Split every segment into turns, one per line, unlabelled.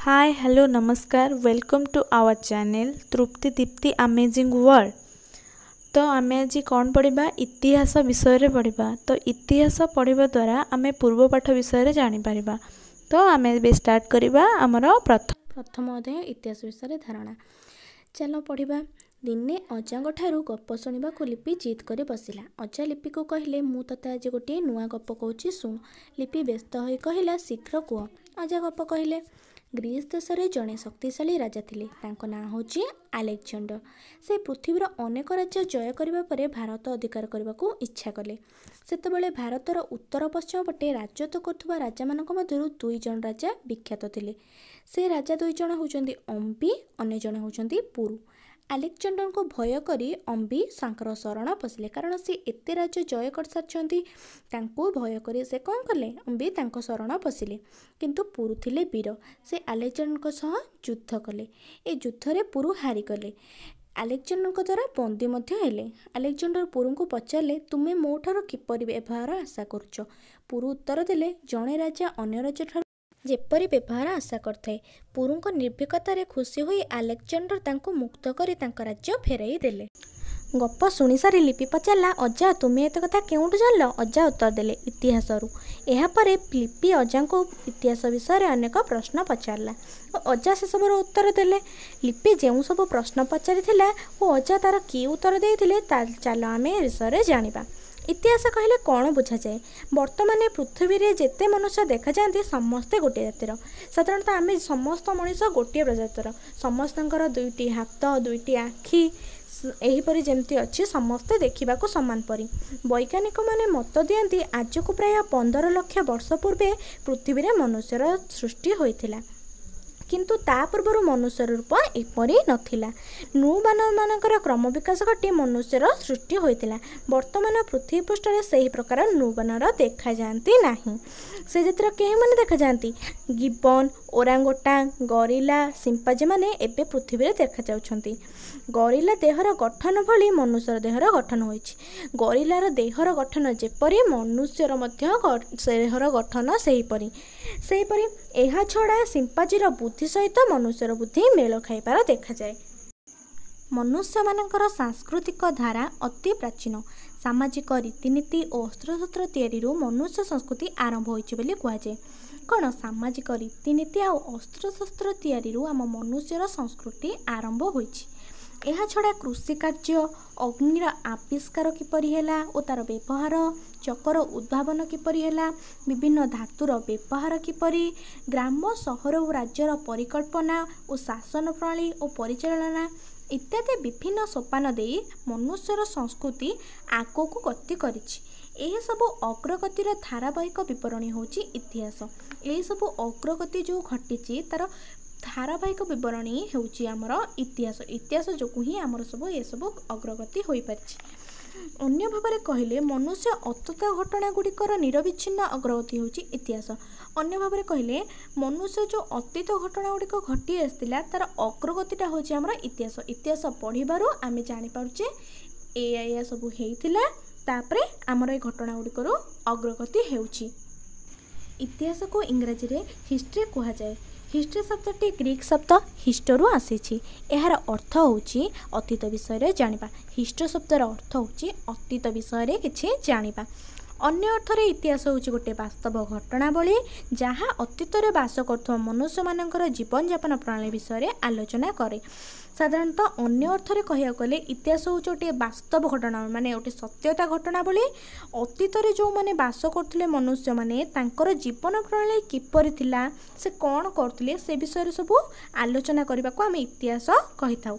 हाय hello नमस्कार welcome to our channel Tripti Dipti amazing world. तो आम आज कौन पढ़ा इतिहास विषय पढ़ा। तो इतिहास पढ़ा द्वारा आम पूर्व पाठ विषय जानीपर। तो आम स्टार्ट करवा आमर प्रथम अध्याय इतिहास विषय धारणा। चलो पढ़ा। दिने अजांग ठारू गप शुणा लिपि जिद कर बसिला। अजा लिपि को कहले मु तते आज गोटे नुआ गप कहूँ शुण। लिपि व्यस्त हो कहला शीघ्र कह। अजा गप कहले ग्रीस देश में जड़े शक्तिशाली राजा थिले। तांको नाम होची आलेक्जेंडर। से पृथ्वीर अनेक राज्य जय करबा परे भारत अधिकार करने को इच्छा कले। सेतबेले भारतर उत्तर पश्चिम पटे राजत्व करुवा राजा मानक मध्यरु दुई जन राजा विख्यात थिले। से राजा दुई जन होचंदी अम्बी, अन्य जन होचंदी पुरु। आलेक्जेंडर को भय करी अम्बी सांकर शरण पशिले, कारण सी एते राज्य जय कर सारछंती। तांको भय करी से कौन कले, अम्बी तांको शरण पशिले। किंतु पुरु थिले वीर। से आलेक्जेंडर सह युद्ध कले। ए युद्ध रे पुरु हारी गले। आलेक्जेंडर द्वारा बंदी मध्य हेले। आलेक्जेंडर पुरु को पचारे तुमे मो ठारो किपरि व्यवहार आशा करुच। पुरु उत्तर देले जणे राजा अन्य राज्य ठारो जेपरी व्यवहार आशा करथाए। पुरुଙ୍କ निर्भीकतार खुशी होई आलेक्जेंडर तांको मुक्त करी तांको राज्य फेराई देले। गप शुणी सारी लिपि पचारा अजा तुमे एत कथा केउठु जानल। अजा उत्तर देले इतिहासरू। एहा परे लिपि अजा को इतिहास विषय में अनेक प्रश्न पचारला। अजा से सबर उत्तर देले। लिपि जो सब प्रश्न पचारि अजा तार कि उत्तर देइथिले चल आम ए विषय जानिबा। इतिहास कहले कौन बुझा जाए। वर्तमान पृथ्वी रे जेते मनुष्य देखा जाती समस्ते गोटे जातिर। साधारणतः आम समस्त मनीष गोटे प्रजातिर। समस्तଙ୍କର दुईटी हाथ दुईटी आखि एहीपरि जेमती अच्छी समस्ते देखा सामान परी। वैज्ञानिक माने मत दियंती आज को प्राय 15 लाख वर्ष पूर्वे पृथ्वी रे मनुष्यर सृष्टि होइथिला। किंतु ता पूर्व मनुष्य रूप एपरी नथिला। नौबानर मानकर क्रम विकास घटी मनुष्यर सृष्टि होइतिला। वर्तमान पृथ्वी पृष्ठ रे सही प्रकार नौबानर देखा जाती नहीं। से जतिर केही माने देखा जाती गिबन, ओरांगोटांग, गरिला, सिंपाजी माने एबे पृथ्वी रे देखा जाउछंती। गरिला देहर गठन भली मनुष्यर देहर गठन होइछि। गरिलार देहर गठन जेपरी मनुष्यर मध्य देहर गठन सेहीपरी एहा छड़ा सिंपाजीर बुद्धि सहित मनुष्यर बुद्धि मेल खाइबार देखा जाए। मनुष्य मानकर सांस्कृतिक धारा अति प्राचीन। सामाजिक रीतिनीति और अस्त्रशस्त्र तैयारी मनुष्य संस्कृति आरंभ होइछि बोली कुहा जाए। कौन सामाजिक रीतिनीति और अस्त्रशस्त्र तैयारी आम मनुष्यर संस्कृति आरंभ होइछि। एहा छड़ा कृषि कार्य, अग्निर आविष्कार किपरि हैला और तार व्यवहार, चकर उद्भावन किपरि हैला, विभिन्न धातुर व्यवहार किपरि, ग्राम सहर और राज्यर परिकल्पना और शासन प्रणाली और परिचालना इत्यादि विभिन्न सोपान दे मनुष्यर संस्कृति आगक गति करिछि। यह सब अग्रगतिर धारावाहिक विवरणी होछि इतिहास। यह सब अग्रगति जो घटी तार धारावाहिक विवरणी होउची आमर इतिहास। इतिहास जो ही आमर सब ये सब अग्रगति होई परिछि। अन्य भाव कहले मनुष्य अतीत घटना गुड़िकर निरविच्छिन्न अग्रगति होउची इतिहास। अन्य भाव कहले मनुष्य जो अतीत घटना गुड़िक घटी आसला तार अग्रगतिटा होउची आमर इतिहास। इतिहास पढ़िबारु आमे जानि पारुचे ए सब हेइथिला तापरे आमर ए घटना गुड़िकर अग्रगति हेउची। इतिहास को इंग्रजी रे हिस्ट्री कहा जाए। हिस्ट्री शब्दटी ग्रीक शब्द हिस्टोरू आसी। यार अर्थ होची अतीत विषय जानिबा। हिस्टो शब्दर अर्थ होची अतीत विषय किछि जानिबा। अन्य अर्थरे इतिहास होची गोटे वास्तव घटनावली जहाँ अतीत रे वास करथुवा मनुष्य मानकर जीवन यापन प्रणाली विषय आलोचना करे। साधारणतः अन्य अर्थरे कहिया गले इतिहास होची गोटे वास्तव घटना माने गोटे सत्यता घटनावली। अतीत रे जो माने वास करथुले मनुष्य माने तांकर जीवन प्रणाली किपरि थिला, से कोन करथुले, से विषय सब आलोचना करबा को आमे इतिहास कहिथाउ।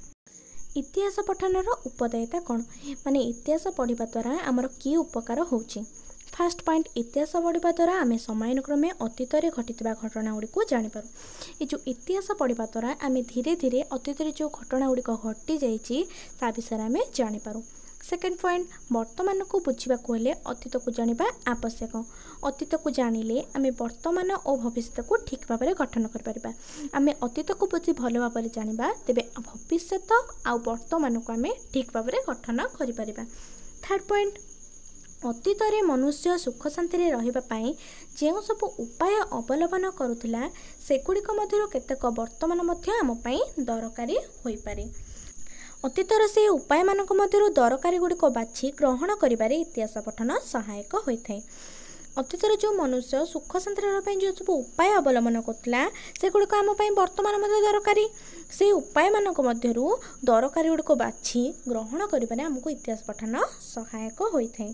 इतिहास पठनर उपदायिता कौन माने इतिहास पढ़िबा द्वारा आमर कि उपकार होउछि। फास्ट पॉइंट इतिहास पढ़िबा द्वारा आमे समयानुक्रमे अतीत रे घटितबा घटना गुडी को जानि पारू। ए जो इतिहास पढ़िबा द्वारा आमे धीरे धीरे अतीत रे जो घटना गुडी घटी जाइछि ता विषय आमे जानि पारू। सेकेंड पॉइंट वर्तमान को बुझा हेले अतीत को जानिबा आवश्यक। अतीत को जानिले आमे वर्तमान और भविष्य को ठीक भाव में गठन कर आमे अतीत को बुझी भल भाव में जानिबा तेबे भविष्य आ वर्तमान को आमे ठीक भाव में गठन कर। थर्ड पॉइंट
ଅତୀତରେ ମନୁଷ୍ୟ ସୁଖ ଶାନ୍ତିରେ ରହିବା ପାଇଁ ଯେଉଁ ସବୁ ଉପାୟ ଅବଲମ୍ବନ କରୁଥିଲା ସେଗୁଡ଼ିକ ମଧ୍ୟରୁ କେତେକ ବର୍ତ୍ତମାନ ମଧ୍ୟ ଆମ ପାଇଁ ଦରକାରୀ ହୋଇପାରେ। ଅତୀତର ସେହି ଉପାୟମାନଙ୍କ ମଧ୍ୟରୁ ଦରକାରୀ ଗୁଡ଼ିକ ବାଛି ଗ୍ରହଣ କରିବାରେ ଇତିହାସ ପଠନ ସହାୟକ ହୋଇଥାଏ। ଅତୀତରେ ଯେଉଁ ମନୁଷ୍ୟ ସୁଖ ଶାନ୍ତିରେ ରହିବା ପାଇଁ ଯେଉଁ ସବୁ ଉପାୟ ଅବଲମ୍ବନ କରୁଥିଲା ସେଗୁଡ଼ିକ ଆମ ପାଇଁ ବର୍ତ୍ତମାନ ମଧ୍ୟ ଦରକାରୀ। ସେହି ଉପାୟମାନଙ୍କ ମଧ୍ୟରୁ ଦରକାରୀ ଗୁଡ଼ିକ ବାଛି ଗ୍ରହଣ କରିବାରେ ଆମକୁ ଇତିହାସ ପଠନ ସହାୟକ ହୋଇଥାଏ।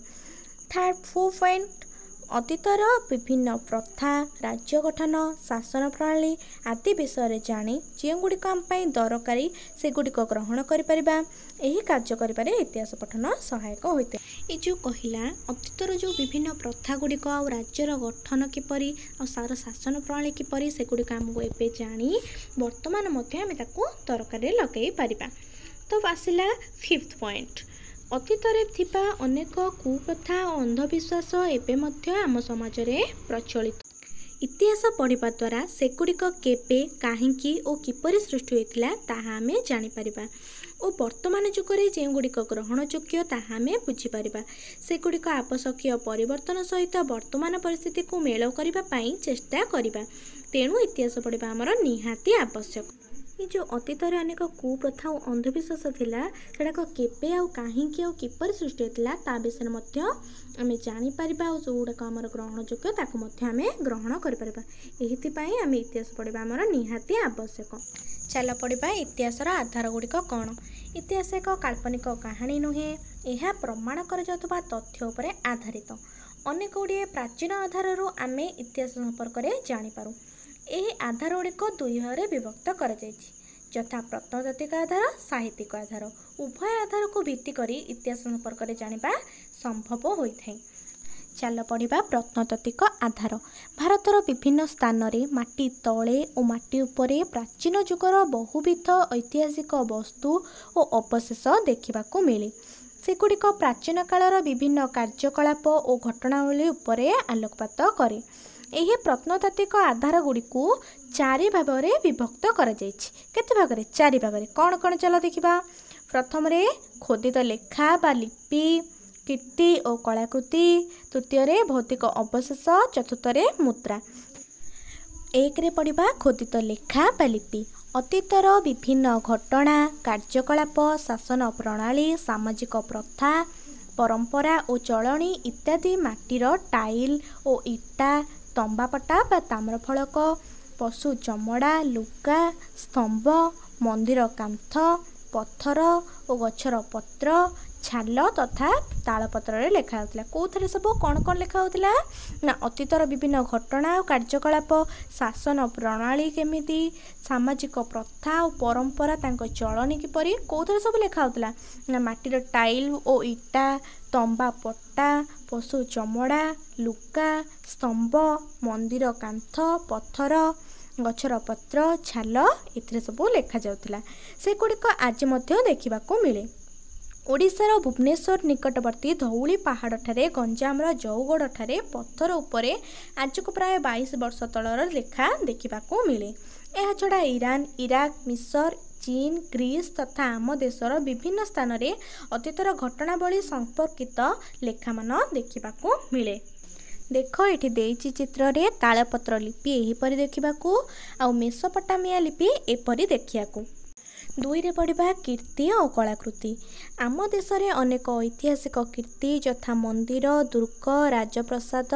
ଫୋର୍ଥ ପଏଣ୍ଟ, ଅତୀତର ବିଭିନ୍ନ ପ୍ରଥା, ରାଜ୍ୟ ଗଠନ, ଶାସନ ପ୍ରଣାଳୀ ଆଦି ବିଷୟରେ ଜାଣି ଯେଉଁଗୁଡ଼ିକ ଆମ ପାଇଁ ଦରକାରୀ ସେଗୁଡ଼ିକ ଗ୍ରହଣ କରିପାରିବା। ଏହି କାର୍ଯ୍ୟ କରିବାରେ ଇତିହାସ ପଠନ ସହାୟକ ହୋଇଥାଏ। ଏ ଯେଉଁ କହିଲା ଅତୀତର ଯେଉଁ ବିଭିନ୍ନ ପ୍ରଥା ଗୁଡ଼ିକ ଆଉ ରାଜ୍ୟର ଗଠନ କିପରି ଆଉ ସାର ଶାସନ ପ୍ରଣାଳୀ କିପରି ସେଗୁଡ଼ିକ ଆମକୁ ଏବେ ଜାଣି ବର୍ତ୍ତମାନ ମଧ୍ୟ ଆମେ ତାକୁ ତରକାରୀରେ ଲଗାଇ ପାରିବା। ତ ଆସିଲା ଫିଫ୍ଥ ପଏଣ୍ଟ, ଅତୀତରେ ଥିବା ଅନେକ କୁପ୍ରଥା ଓ ଅନ୍ଧବିଶ୍ୱାସ ଏବେ ମଧ୍ୟ ଆମ ସମାଜରେ ପ୍ରଚଳିତ। ଇତିହାସ ପଢ଼ିବା ଦ୍ୱାରା ସେଗୁଡ଼ିକ କେବେ, କାହିଁକି ଓ କିପରି ସୃଷ୍ଟି ହୋଇଥିଲା ତାହା ଆମେ ଜାଣିପାରିବା ଓ ବର୍ତ୍ତମାନ ଯୁଗରେ ଯେଉଁଗୁଡ଼ିକ ଗ୍ରହଣଯୋଗ୍ୟ ତାହା ଆମେ ବୁଝିପାରିବା। ସେଗୁଡ଼ିକ ଆବଶ୍ୟକୀୟ ପରିବର୍ତ୍ତନ ସହିତ ବର୍ତ୍ତମାନ ପରିସ୍ଥିତିକୁ ମେଳ କରିବା ପାଇଁ ଚେଷ୍ଟା କରିବା। ତେଣୁ ଇତିହାସ ପଢ଼ିବା ଆମର ନିହାତି ଆବଶ୍ୟକ। ଏ ଯେଉଁ ଅତୀତରେ ଅନେକ କୁପ୍ରଥା ଓ ଅନ୍ଧବିଶ୍ୱାସ ଥିଲା ସେଗୁଡ଼ାକ କେବେ ଆଉ କାହିଁକି ଆଉ କିପରି ସୃଷ୍ଟି ହୋଇଥିଲା ତା ବିଷୟରେ ମଧ୍ୟ ଆମେ ଜାଣିପାରିବା ଆଉ ଯେଉଁଗୁଡ଼ାକ ଆମର ଗ୍ରହଣଯୋଗ୍ୟ ତାକୁ ମଧ୍ୟ ଆମେ ଗ୍ରହଣ କରିପାରିବା। ଏଥିପାଇଁ ଆମେ ଇତିହାସ ପଢ଼ିବା ଆମର ନିହାତି ଆବଶ୍ୟକ। ଚାଲ ପଢ଼ିବା ଇତିହାସର ଆଧାର ଗୁଡ଼ିକ କ'ଣ। ଇତିହାସ ଏକ କାଳ୍ପନିକ କାହାଣୀ ନୁହେଁ, ଏହା ପ୍ରମାଣ କରାଯାଉଥିବା ତଥ୍ୟ ଉପରେ ଆଧାରିତ। ଅନେକ ଗୁଡ଼ିଏ ପ୍ରାଚୀନ ଆଧାରରୁ ଆମେ ଇତିହାସ ସମ୍ପର୍କରେ ଜାଣିପାରୁ। ଏହି ଆଧାର ଗୁଡ଼ିକ ଦୁଇ ଭାଗରେ ବିଭକ୍ତ କରାଯାଇଛି, ଯଥା ପ୍ରତ୍ନତାତ୍ତ୍ୱିକ ଆଧାର, ସାହିତ୍ୟିକ ଆଧାର। ଉଭୟ ଆଧାରକୁ ଭିତ୍ତି କରି ଇତିହାସ ସମ୍ପର୍କରେ ଜାଣିବା ସମ୍ଭବ ହୋଇଥାଏ। ଚାଲ ପଢ଼ିବା ପ୍ରତ୍ନତାତ୍ତ୍ୱିକ ଆଧାର। ଭାରତର ବିଭିନ୍ନ ସ୍ଥାନରେ ମାଟି ତଳେ ଓ ମାଟି ଉପରେ ପ୍ରାଚୀନ ଯୁଗର ବହୁବିଧ ଐତିହାସିକ ବସ୍ତୁ ଓ ଅବଶେଷ ଦେଖିବାକୁ ମିଳେ। ସେଗୁଡ଼ିକ ପ୍ରାଚୀନ କାଳର ବିଭିନ୍ନ କାର୍ଯ୍ୟକଳାପ ଓ ଘଟଣାବଳୀ ଉପରେ ଆଲୋକପାତ କରେ। ଏହି ପ୍ରତ୍ନତାତ୍ତ୍ୱିକ ଆଧାର ଗୁଡ଼ିକୁ 4 ଭାଗରେ ବିଭକ୍ତ କରାଯାଇଛି। କେତେ ଭାଗରେ? 4 ଭାଗରେ। କ'ଣ କ'ଣ ଚାଲ ଦେଖିବା। ପ୍ରଥମରେ ଖୋଦିତ ଲେଖା ବା ଲିପି, କୀର୍ତ୍ତି ଓ କଳାକୃତି। ତୃତୀୟରେ ଭୌତିକ ଅବଶେଷ। ଚତୁର୍ଥରେ ମୁଦ୍ରା। 1ରେ ପଢ଼ିବା ଖୋଦିତ ଲେଖା ବା ଲିପି। ଅତୀତର ବିଭିନ୍ନ ଘଟଣା, କାର୍ଯ୍ୟକଳାପ, ଶାସନ ପ୍ରଣାଳୀ, ସାମାଜିକ ପ୍ରଥା, ପରମ୍ପରା ଓ ଚଳଣି ଇତ୍ୟାଦି ମାଟିର ଟାଇଲ୍ ଓ ଇଟା, ତମ୍ବାପଟା ବା ତାମ୍ରଫଳକ, ପଶୁ ଚମଡ଼ା, ଲୁଗା, ସ୍ତମ୍ଭ, ମନ୍ଦିର କାନ୍ଥ, ପଥର ଓ ଗଛର ପତ୍ର, ଛାଲ ତଥା ତାଳପତ୍ରରେ ଲେଖା ହେଉଥିଲା। କେଉଁଥିରେ ସବୁ କ'ଣ କ'ଣ ଲେଖା ହେଉଥିଲା ନା ଅତୀତର ବିଭିନ୍ନ ଘଟଣା ଓ କାର୍ଯ୍ୟକଳାପ, ଶାସନ ପ୍ରଣାଳୀ କେମିତି, ସାମାଜିକ ପ୍ରଥା ଓ ପରମ୍ପରା ତାଙ୍କ ଚଳଣି କିପରି, କେଉଁଥିରେ ସବୁ ଲେଖା ହେଉଥିଲା ନା ମାଟିର ଟାଇଲ୍ ଓ ଇଟା, ତମ୍ବା ପଟା, ପଶୁ ଚମଡ଼ା, ଲୁଗା, ସ୍ତମ୍ଭ, ମନ୍ଦିର କାନ୍ଥ, ପଥର, ଗଛର ପତ୍ର, ଛାଲ ଏଥିରେ ସବୁ ଲେଖାଯାଉଥିଲା। ସେଗୁଡ଼ିକ ଆଜି ମଧ୍ୟ ଦେଖିବାକୁ ମିଳେ। ଓଡ଼ିଶାର ଭୁବନେଶ୍ୱର ନିକଟବର୍ତ୍ତୀ ଧଉଳି ପାହାଡ଼ଠାରେ ଗଞ୍ଜାମର ଜଉଗଡ଼ଠାରେ ପଥର ଉପରେ ଆଜକୁ ପ୍ରାୟ 22 ବର୍ଷ ତଳର ଲେଖା ଦେଖିବାକୁ ମିଳେ। ଏହାଛଡ଼ା ଇରାନ, ଇରାକ, ମିଶର, ଚୀନ, ଗ୍ରୀସ୍ ତଥା ଆମ ଦେଶର ବିଭିନ୍ନ ସ୍ଥାନରେ ଅତୀତର ଘଟଣାବଳୀ ସମ୍ପର୍କିତ ଲେଖାମାନ ଦେଖିବାକୁ ମିଳେ। ଦେଖ ଏଠି ଦେଇଛି ଚିତ୍ରରେ ତାଳପତ୍ର ଲିପି ଏହିପରି ଦେଖିବାକୁ ଆଉ ମେସୋପଟାମିଆ ଲିପି ଏପରି ଦେଖିବାକୁ। 2ରେ ପଢ଼ିବା କୀର୍ତ୍ତି ଓ କଳାକୃତି। ଆମ ଦେଶରେ ଅନେକ ଐତିହାସିକ କୀର୍ତ୍ତି ଯଥା ମନ୍ଦିର, ଦୁର୍ଗ, ରାଜପ୍ରସାଦ,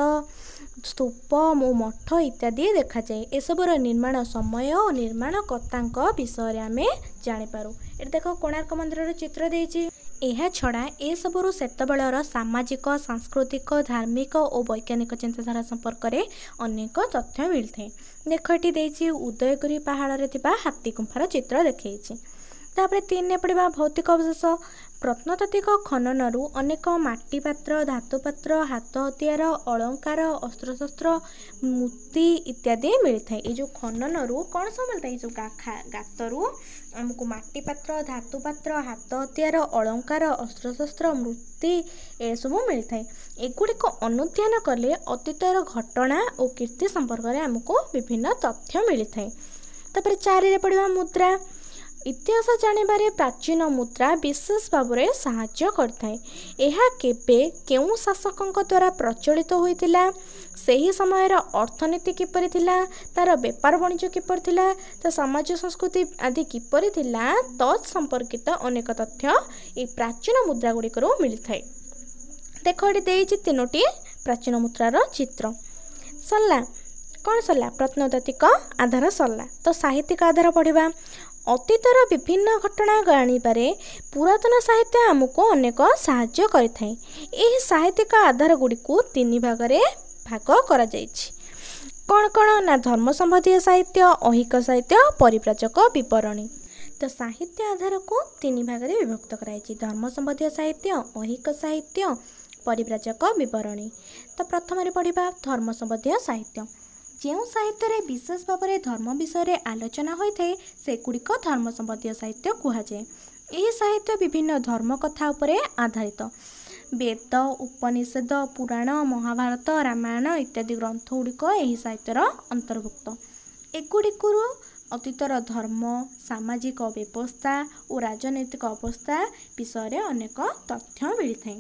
ସ୍ତୂପ ଓ ମଠ ଇତ୍ୟାଦି ଦେଖାଯାଏ। ଏସବୁର ନିର୍ମାଣ ସମୟ ଓ ନିର୍ମାଣକର୍ତ୍ତାଙ୍କ ବିଷୟରେ ଆମେ ଜାଣିପାରୁ। ଏଠି ଦେଖ କୋଣାର୍କ ମନ୍ଦିରର ଚିତ୍ର ଦେଇଛି। ଏହାଛଡ଼ା ଏସବୁରୁ ସେତେବେଳର ସାମାଜିକ, ସାଂସ୍କୃତିକ, ଧାର୍ମିକ ଓ ବୈଜ୍ଞାନିକ ଚିନ୍ତାଧାରା ସମ୍ପର୍କରେ ଅନେକ ତଥ୍ୟ ମିଳିଥାଏ। ଦେଖ ଏଠି ଦେଇଛି ଉଦୟଗିରି ପାହାଡ଼ରେ ଥିବା ହାତୀ ଗୁମ୍ଫାର ଚିତ୍ର ଦେଖାଇଛି। ତାପରେ 3ରେ ପଡ଼ିବା ଭୌତିକ ଅବଶେଷ। ପ୍ରତ୍ନତାତ୍ତ୍ୱିକ ଖନନରୁ ଅନେକ ମାଟି ପାତ୍ର, ଧାତୁ ପାତ୍ର, ହାତ ହତିଆର, ଅଳଙ୍କାର, ଅସ୍ତ୍ରଶସ୍ତ୍ର, ମୂର୍ତ୍ତି ଇତ୍ୟାଦି ମିଳିଥାଏ। ଏଇ ଯେଉଁ ଖନନରୁ କ'ଣ ସବୁ ମିଳିଥାଏ? ଏଇ ଯେଉଁ ଗାତରୁ ଆମକୁ ମାଟି ପାତ୍ର, ଧାତୁ ପାତ୍ର, ହାତ ହତିଆର, ଅଳଙ୍କାର, ଅସ୍ତ୍ରଶସ୍ତ୍ର, ମୂର୍ତ୍ତି ଏସବୁ ମିଳିଥାଏ। ଏଗୁଡ଼ିକ ଅନୁଧ୍ୟାନ କଲେ ଅତୀତର ଘଟଣା ଓ କୀର୍ତ୍ତି ସମ୍ପର୍କରେ ଆମକୁ ବିଭିନ୍ନ ତଥ୍ୟ ମିଳିଥାଏ। ତାପରେ 4ରେ ପଡ଼ିବା ମୁଦ୍ରା। इतिहास जानिबारे प्राचीन मुद्रा विशेष भाव में साहाय्य करथाए। यह केबे केउं शासकଙ୍କ द्वारा प्रचलित होइतिला, ସେହି ସମୟର ଅର୍ଥନୀତି କିପରି ଥିଲା, ତାର ବେପାର ବାଣିଜ୍ୟ କିପରି ଥିଲା, ତା ସମାଜ ସଂସ୍କୃତି ଆଦି କିପରି ଥିଲା, ତତ୍ ସମ୍ପର୍କିତ ଅନେକ ତଥ୍ୟ ଏହି ପ୍ରାଚୀନ ମୁଦ୍ରା ଗୁଡ଼ିକରୁ ମିଳିଥାଏ। ଦେଖ ଏଠି ଦେଇଛି 3ଟି ପ୍ରାଚୀନ ମୁଦ୍ରାର ଚିତ୍ର। ସରିଲା କ'ଣ ସରିଲା? ପ୍ରତ୍ନତାତ୍ତ୍ୱିକ ଆଧାର ସରିଲା। ତ ସାହିତ୍ୟିକ ଆଧାର ପଢ଼ିବା। ଅତୀତର ବିଭିନ୍ନ ଘଟଣା ଜାଣିବାରେ ପୁରାତନ ସାହିତ୍ୟ ଆମକୁ ଅନେକ ସାହାଯ୍ୟ କରିଥାଏ। ଏହି ସାହିତ୍ୟିକ ଆଧାର ଗୁଡ଼ିକୁ 3 ଭାଗରେ ଭାଗ କରାଯାଇଛି। କ'ଣ କ'ଣ ନା ଧର୍ମ ସମ୍ବନ୍ଧୀୟ ସାହିତ୍ୟ, ଐହିକ ସାହିତ୍ୟ, ପରିବ୍ରାଜକ ବିବରଣୀ। ତ ସାହିତ୍ୟ ଆଧାରକୁ 3 ଭାଗରେ ବିଭକ୍ତ କରାଯାଇଛି। ଧର୍ମ ସମ୍ବନ୍ଧୀୟ ସାହିତ୍ୟ, ଐହିକ ସାହିତ୍ୟ, ପରିବ୍ରାଜକ ବିବରଣୀ। ତ ପ୍ରଥମରେ ପଢ଼ିବା ଧର୍ମ ସମ୍ବନ୍ଧୀୟ ସାହିତ୍ୟ। ଯେଉଁ ସାହିତ୍ୟରେ ବିଶେଷ ଭାବରେ ଧର୍ମ ବିଷୟରେ ଆଲୋଚନା ହୋଇଥାଏ ସେଗୁଡ଼ିକ ଧର୍ମ ସମ୍ବନ୍ଧୀୟ ସାହିତ୍ୟ କୁହାଯାଏ। ଏହି ସାହିତ୍ୟ ବିଭିନ୍ନ ଧର୍ମ କଥା ଉପରେ ଆଧାରିତ। ବେଦ, ଉପନିଷଦ, ପୁରାଣ, ମହାଭାରତ, ରାମାୟଣ ଇତ୍ୟାଦି ଗ୍ରନ୍ଥ ଗୁଡ଼ିକ ଏହି ସାହିତ୍ୟର ଅନ୍ତର୍ଭୁକ୍ତ। ଏଗୁଡ଼ିକରୁ ଅତୀତର ଧର୍ମ, ସାମାଜିକ ବ୍ୟବସ୍ଥା ଓ ରାଜନୈତିକ ଅବସ୍ଥା ବିଷୟରେ ଅନେକ ତଥ୍ୟ ମିଳିଥାଏ।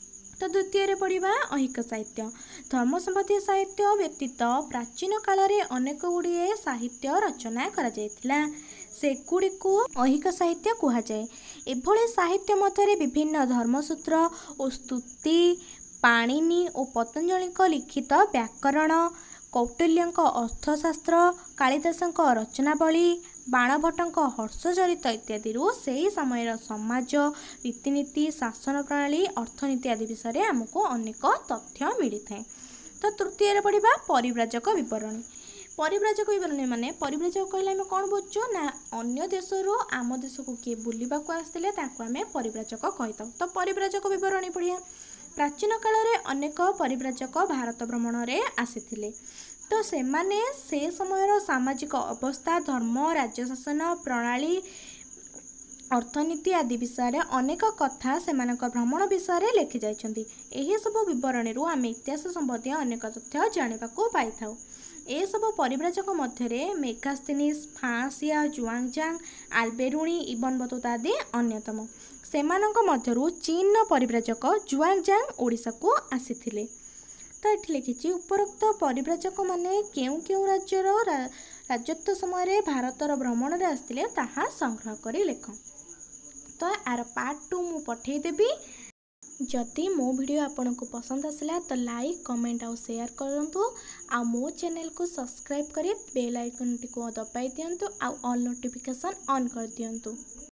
ତ ଦ୍ୱିତୀୟରେ ପଢ଼ିବା ଐହିକ ସାହିତ୍ୟ। ଧର୍ମ ସମ୍ବନ୍ଧୀୟ ସାହିତ୍ୟ ବ୍ୟତୀତ ପ୍ରାଚୀନ କାଳରେ ଅନେକ ଗୁଡ଼ିଏ ସାହିତ୍ୟ ରଚନା କରାଯାଇଥିଲା, ସେଗୁଡ଼ିକୁ ଐହିକ ସାହିତ୍ୟ କୁହାଯାଏ। ଏଭଳି ସାହିତ୍ୟ ମଧ୍ୟରେ ବିଭିନ୍ନ ଧର୍ମସୂତ୍ର ଓ ସ୍ତୁତି, ପାଣିନି ଓ ପତଞ୍ଜଳିଙ୍କ ଲିଖିତ ବ୍ୟାକରଣ, କୌଟିଲ୍ୟଙ୍କ ଅର୍ଥଶାସ୍ତ୍ର, କାଳିଦାସଙ୍କ ରଚନାବଳୀ, ବାଣଭଟ୍ଟଙ୍କ ହର୍ଷଚରିତ ଇତ୍ୟାଦିରୁ ସେହି ସମୟର ସମାଜ, ରୀତିନୀତି, ଶାସନ ପ୍ରଣାଳୀ, ଅର୍ଥନୀତି ଆଦି ବିଷୟରେ ଆମକୁ ଅନେକ ତଥ୍ୟ ମିଳିଥାଏ। ତ ତୃତୀୟରେ ପଢ଼ିବା ପରିବ୍ରାଜକ ବିବରଣୀ। ପରିବ୍ରାଜକ ବିବରଣୀ ମାନେ ପରିବ୍ରାଜକ କହିଲେ ଆମେ କ'ଣ ବୁଝୁଛୁ ନା ଅନ୍ୟ ଦେଶରୁ ଆମ ଦେଶକୁ କିଏ ବୁଲିବାକୁ ଆସିଥିଲେ ତାଙ୍କୁ ଆମେ ପରିବ୍ରାଜକ କହିଥାଉ। ତ ପରିବ୍ରାଜକ ବିବରଣୀ ପଢ଼ିବା। ପ୍ରାଚୀନ କାଳରେ ଅନେକ ପରିବ୍ରାଜକ ଭାରତ ଭ୍ରମଣରେ ଆସିଥିଲେ। ତ ସେମାନେ ସେ ସମୟର ସାମାଜିକ ଅବସ୍ଥା, ଧର୍ମ, ରାଜ୍ୟ ଶାସନ ପ୍ରଣାଳୀ, ଅର୍ଥନୀତି ଆଦି ବିଷୟରେ ଅନେକ କଥା ସେମାନଙ୍କ ଭ୍ରମଣ ବିଷୟରେ ଲେଖି ଯାଇଛନ୍ତି। ଏହିସବୁ ବିବରଣୀରୁ ଆମେ ଇତିହାସ ସମ୍ବନ୍ଧୀୟ ଅନେକ ତଥ୍ୟ ଜାଣିବାକୁ ପାଇଥାଉ। ଏସବୁ ପରିବ୍ରାଜକ ମଧ୍ୟରେ ମେଗାସ୍ତିନିସ୍, ଫାଁସିଆ, ଜୁଆଂଜାଙ୍ଗ, ଆଲବେରୁଣି, ଇବନ ବତୁତା ଆଦି ଅନ୍ୟତମ। ସେମାନଙ୍କ ମଧ୍ୟରୁ ଚୀନର ପରିବ୍ରାଜକ ଜୁଆଂଜାଙ୍ଗ ଓଡ଼ିଶାକୁ ଆସିଥିଲେ। ତ ଏଠି ଲେଖିଛି ଉପରୋକ୍ତ ପରିବ୍ରାଜକମାନେ କେଉଁ କେଉଁ ରାଜ୍ୟର ରାଜତ୍ୱ ସମୟରେ ଭାରତର ଭ୍ରମଣରେ ଆସିଥିଲେ ତାହା ସଂଗ୍ରହ କରି ଲେଖ। ତ ଆର ପାର୍ଟ 2 ମୁଁ ପଠାଇଦେବି। ଯଦି ମୋ ଭିଡ଼ିଓ ଆପଣଙ୍କୁ ପସନ୍ଦ ଆସିଲା ତ ଲାଇକ୍, କମେଣ୍ଟ ଆଉ ସେୟାର କରନ୍ତୁ। ଆଉ ମୋ ଚ୍ୟାନେଲକୁ ସବସ୍କ୍ରାଇବ୍ କରି ବେଲ୍ ଆଇକନ୍ଟିକୁ ଦବାଇ ଦିଅନ୍ତୁ ଆଉ ଅଲ୍ ନୋଟିଫିକେସନ୍ ଅନ୍ କରିଦିଅନ୍ତୁ।